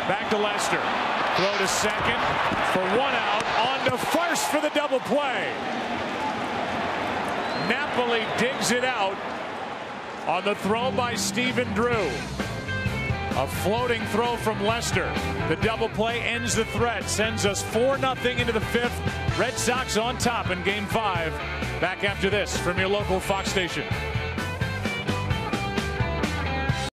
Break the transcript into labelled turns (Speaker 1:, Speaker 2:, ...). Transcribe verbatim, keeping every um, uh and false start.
Speaker 1: Back to Lester. Throw to second for one out. On to first for the double play. Napoli digs it out on the throw by Stephen Drew. A floating throw from Lester. The double play ends the threat, sends us four nothing into the fifth. Red Sox on top in game five. Back after this from your local Fox station.